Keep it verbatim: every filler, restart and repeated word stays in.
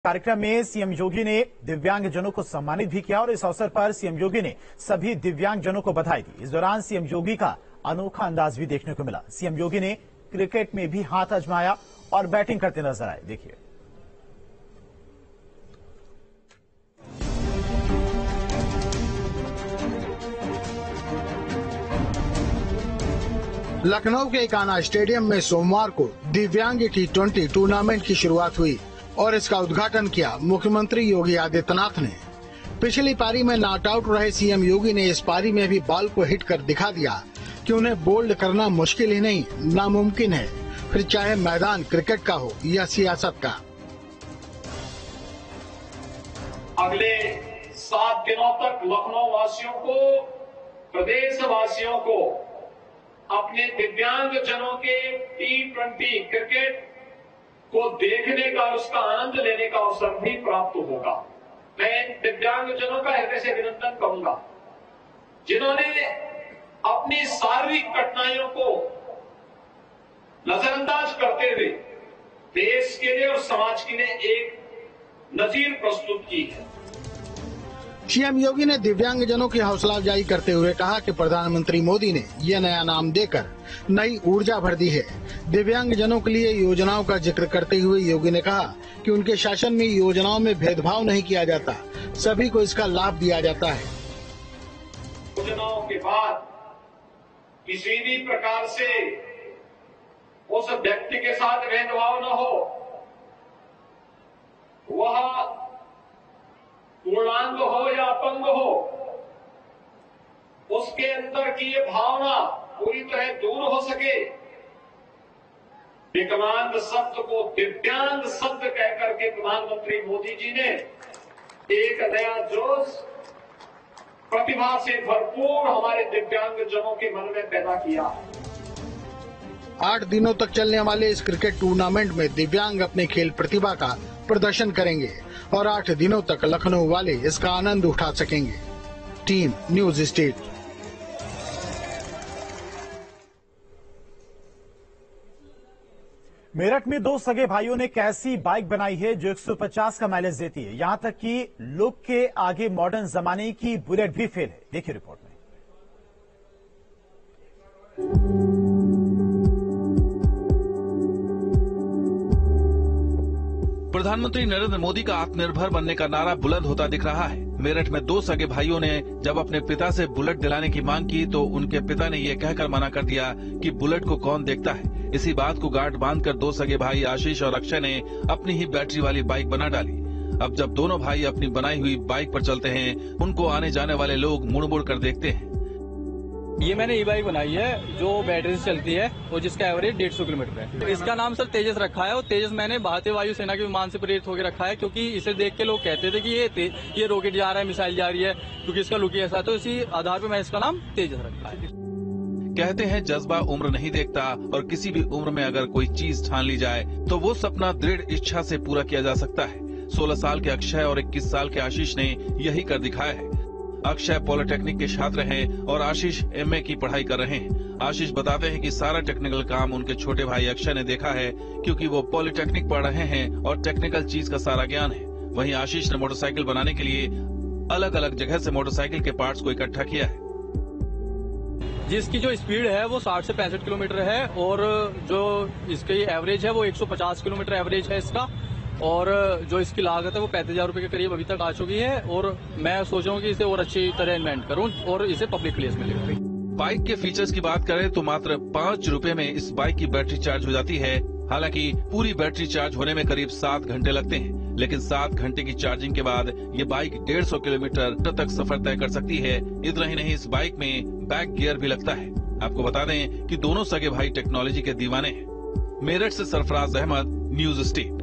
कार्यक्रम में सीएम योगी ने दिव्यांगजनों को सम्मानित भी किया और इस अवसर पर सीएम योगी ने सभी दिव्यांगजनों को बधाई दी। इस दौरान सीएम योगी का अनोखा अंदाज भी देखने को मिला। सीएम योगी ने क्रिकेट में भी हाथ आजमाया और बैटिंग करते नजर आए। देखिए। लखनऊ के इकाना स्टेडियम में सोमवार को दिव्यांग टी ट्वेंटी टूर्नामेंट की शुरुआत हुई और इसका उद्घाटन किया मुख्यमंत्री योगी आदित्यनाथ ने। पिछली पारी में नॉट आउट रहे सीएम योगी ने इस पारी में भी बॉल को हिट कर दिखा दिया कि उन्हें बोल्ड करना मुश्किल ही नहीं नामुमकिन है, फिर चाहे मैदान क्रिकेट का हो या सियासत का। अगले सात दिनों तक लखनऊ वासियों को, प्रदेश वासियों को अपने दिव्यांग जनों के टी ट्वेंटी क्रिकेट को देखने का, उसका आनंद लेने का अवसर भी प्राप्त होगा। मैं दिव्यांग जनों का हृदय से अभिनंदन करूंगा जिन्होंने अपनी शारीरिक कठिनाइयों को नजरअंदाज करते हुए देश के लिए और समाज के लिए एक नजीर प्रस्तुत की है। सीएम योगी ने दिव्यांगजनों की हौसला अफजाई करते हुए कहा कि प्रधानमंत्री मोदी ने यह नया नाम देकर नई ऊर्जा भर दी है। दिव्यांगजनों के लिए योजनाओं का जिक्र करते हुए योगी ने कहा कि उनके शासन में योजनाओं में भेदभाव नहीं किया जाता, सभी को इसका लाभ दिया जाता है। योजनाओं के बाद किसी भी प्रकार से उस व्यक्ति के साथ भेदभाव न हो, वह पूर्णांग हो या अपंग हो, उसके अंदर की ये भावना पूरी तरह दूर हो सके। विकलांग शब्द को दिव्यांग शब्द कहकर के प्रधानमंत्री मोदी जी ने एक नया जोश, प्रतिभा से भरपूर हमारे दिव्यांग जनों के मन में पैदा किया। आठ दिनों तक चलने वाले इस क्रिकेट टूर्नामेंट में दिव्यांग अपने खेल प्रतिभा का प्रदर्शन करेंगे और आठ दिनों तक लखनऊ वाले इसका आनंद उठा सकेंगे। Team news state. मेरठ में दो सगे भाइयों ने एक ऐसी बाइक बनाई है जो एक सौ पचास का माइलेज देती है। यहां तक कि लुक के आगे मॉडर्न जमाने की बुलेट भी फेल है। देखिए रिपोर्ट में। प्रधानमंत्री नरेंद्र मोदी का आत्मनिर्भर बनने का नारा बुलंद होता दिख रहा है। मेरठ में दो सगे भाइयों ने जब अपने पिता से बुलेट दिलाने की मांग की तो उनके पिता ने ये कहकर मना कर दिया कि बुलेट को कौन देखता है। इसी बात को गांठ बांधकर दो सगे भाई आशीष और अक्षय ने अपनी ही बैटरी वाली बाइक बना डाली। अब जब दोनों भाई अपनी बनाई हुई बाइक पर चलते हैं, उनको आने जाने वाले लोग मुड़ मुड़ कर देखते हैं। ये मैंने ई बाइक बनाई है जो बैटरी से चलती है और जिसका एवरेज डेढ़ सौ किलोमीटर है। इसका नाम सर तेजस रखा है और तेजस मैंने भारतीय वायुसेना के विमान से प्रेरित होकर रखा है, क्योंकि इसे देख के लोग कहते थे कि ये ये रॉकेट जा रहा है, मिसाइल जा रही है, क्योंकि इसका लुक ही ऐसा है। तो इसी आधार पर मैं इसका नाम तेजस रखा है। कहते हैं जज्बा उम्र नहीं देखता और किसी भी उम्र में अगर कोई चीज ठान ली जाए तो वो सपना दृढ़ इच्छा से पूरा किया जा सकता है। सोलह साल के अक्षय और इक्कीस साल के आशीष ने यही कर दिखाया है। अक्षय पॉलिटेक्निक के छात्र हैं और आशीष एमए की पढ़ाई कर रहे हैं। आशीष बताते हैं कि सारा टेक्निकल काम उनके छोटे भाई अक्षय ने देखा है, क्योंकि वो पॉलिटेक्निक पढ़ रहे हैं और टेक्निकल चीज का सारा ज्ञान है। वहीं आशीष ने मोटरसाइकिल बनाने के लिए अलग अलग जगह से मोटरसाइकिल के पार्ट्स को इकट्ठा किया है। जिसकी जो स्पीड है वो साठ से पैंसठ किलोमीटर है और जो इसकी एवरेज है वो एक सौ पचास किलोमीटर एवरेज है इसका, और जो इसकी लागत है वो पैंतीस हजार रूपये के करीब अभी तक आ चुकी है। और मैं सोच रहा हूँ कि इसे और अच्छी तरह इन्वेंट करूँ और इसे पब्लिक प्लेस में ले। बाइक के फीचर्स की बात करें तो मात्र पाँच रुपए में इस बाइक की बैटरी चार्ज हो जाती है। हालांकि पूरी बैटरी चार्ज होने में करीब सात घंटे लगते हैं, लेकिन सात घंटे की चार्जिंग के बाद ये बाइक डेढ़ सौ किलोमीटर तक सफर तय कर सकती है। इतना ही नहीं, इस बाइक में बैक गियर भी लगता है। आपको बता दें कि दोनों सगे भाई टेक्नोलॉजी के दीवाने हैं। मेरठ से सरफराज अहमद, न्यूज स्टेट।